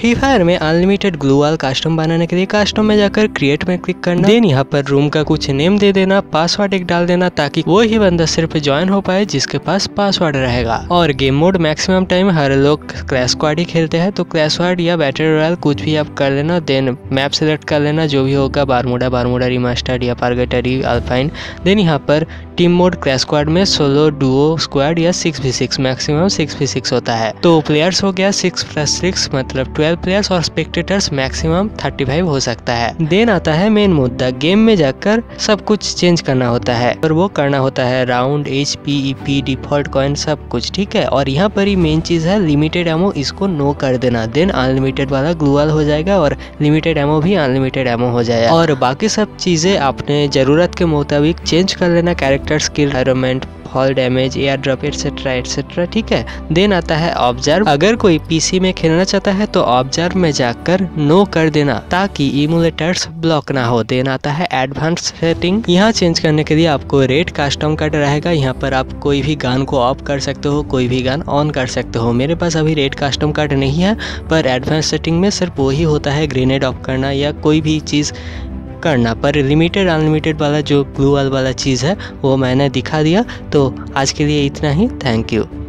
Free fire में unlimited gloo wall custom बनाने के लिए कस्टम में जाकर क्रिएट में क्लिक करना, देन यहाँ पर रूम का कुछ नेम दे देना, पासवर्ड एक डाल देना ताकि वो ही बंदा सिर्फ ज्वाइन हो पाए जिसके पास पासवर्ड रहेगा। और गेम मोड मैक्सिमम टाइम हर लोग क्लैश स्क्वाड ही खेलते हैं, तो क्लैश स्क्वाड या बैटल रॉयल कुछ भी आप कर लेना। देन मैप सेलेक्ट कर लेना जो भी होगा, बारमूडा रिमास्टर्ड या पार्गेटरी अल्पाइन। देन यहाँ पर टीम मोड क्लैश स्क्वाड में सोलो डुओ स्क्वाड या 6v6, मैक्सिमम 6v6 होता है। तो प्लेयर्स हो गया 6+6 मतलब 12 प्लेयर्स और स्पेक्टेटर्स मैक्सिमम 35 हो सकता है। देन आता है मेन मुद्दा, गेम में जाकर सब कुछ चेंज करना होता है और वो करना होता है round, HP, EP, default coin सब कुछ, ठीक है। और यहाँ पर ही मेन चीज है लिमिटेड एमो, इसको नो कर देना। देन अनलिमिटेड वाला ग्लूअल हो जाएगा और लिमिटेड एमो भी अनलिमिटेड एमो हो जाएगा। और बाकी सब चीजें अपने जरूरत के मुताबिक चेंज कर लेना, character skill, environment, fall damage, air drop etcetera etcetera, ठीक है। देन आता है ऑब्जर्व, अगर कोई पीसी में खेलना चाहता है तो ऑब्जर्व में जाकर नो कर देना ताकि इमुलेटर्स ब्लॉक ना हो। देन आता है एडवांस सेटिंग, यहाँ चेंज करने के लिए आपको रेट कस्टम कट रहेगा। यहाँ पर आप कोई भी गन को ऑफ कर सकते हो, कोई भी गन ऑन कर सकते हो। मेरे पास अभी रेट कस्टम कट नहीं है, पर एडवांस सेटिंग में सिर्फ वही होता है ग्रेनेड ऑफ करना या कोई भी चीज़ करना। पर लिमिटेड अनलिमिटेड वाला जो ग्लू वाला चीज़ है वो मैंने दिखा दिया। तो आज के लिए इतना ही, थैंक यू।